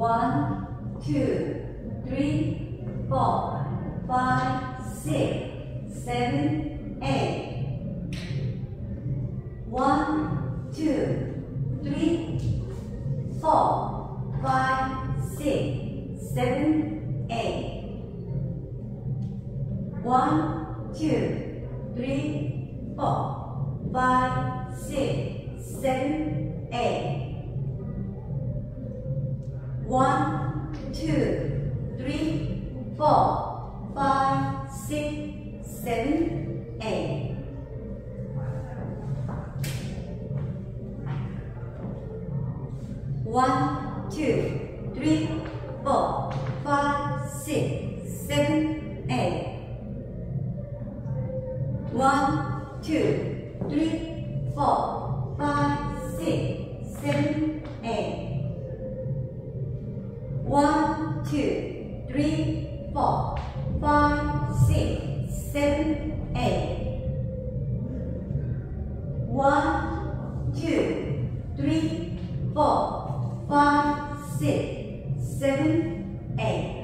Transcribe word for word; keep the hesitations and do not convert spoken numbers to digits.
One, two, three, four, five, six, seven, eight. One, two, three, four, five, six, seven, eight. One, two, three, four, five, six, seven, eight. One, two, three, four, five, six, seven, eight. One, two, three, four, five, six, seven, eight. One, two, three, four, five, six, seven, eight. One, two, three, four, five, six, seven, eight. One, two, three, four, five, six, seven, eight.